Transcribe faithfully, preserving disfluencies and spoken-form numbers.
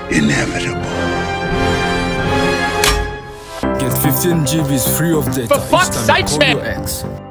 inevitable. Get fifteen G Bs free of data. For fuck's each time you sakes, call man! your ex.